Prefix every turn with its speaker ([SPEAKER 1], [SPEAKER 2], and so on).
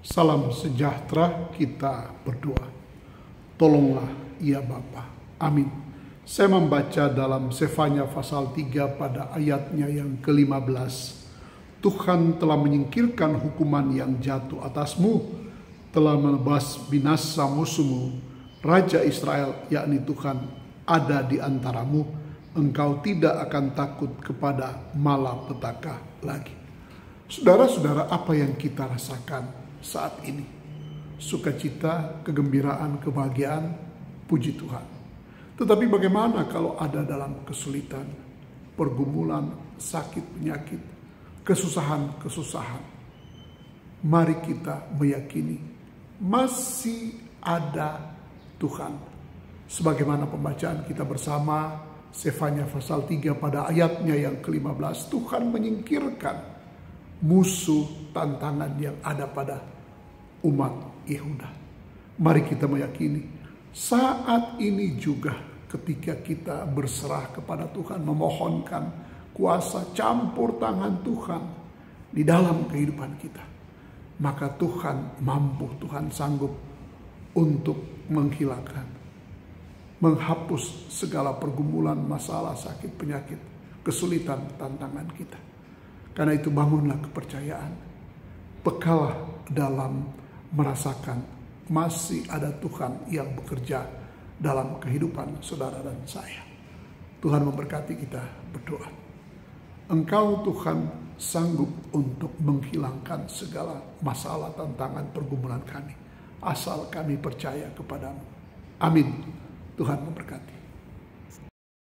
[SPEAKER 1] Salam sejahtera, kita berdoa. Tolonglah ya Bapa. Amin. Saya membaca dalam Sefanya pasal 3 pada ayatnya yang ke-15. Tuhan telah menyingkirkan hukuman yang jatuh atasmu, telah menebas binasa musuhmu. Raja Israel, yakni Tuhan, ada di antaramu. Engkau tidak akan takut kepada malapetaka lagi. Saudara-saudara, apa yang kita rasakan saat ini? Sukacita, kegembiraan, kebahagiaan, puji Tuhan. Tetapi bagaimana kalau ada dalam kesulitan, pergumulan, sakit, penyakit, kesusahan-kesusahan? Mari kita meyakini masih ada Tuhan. Sebagaimana pembacaan kita bersama Sefanya pasal 3 pada ayatnya yang ke-15, Tuhan menyingkirkan musuh tantangan yang ada pada umat Yehuda. Mari kita meyakini saat ini juga ketika kita berserah kepada Tuhan, memohonkan kuasa campur tangan Tuhan di dalam kehidupan kita, maka Tuhan mampu, Tuhan sanggup untuk menghilangkan, menghapus segala pergumulan, masalah, sakit, penyakit, kesulitan, tantangan kita. Karena itu bangunlah kepercayaan, bekalah dalam merasakan masih ada Tuhan yang bekerja dalam kehidupan saudara dan saya. Tuhan memberkati kita, berdoa. Engkau Tuhan sanggup untuk menghilangkan segala masalah, tantangan, pergumulan kami, asal kami percaya kepadamu. Amin. Tuhan memberkati.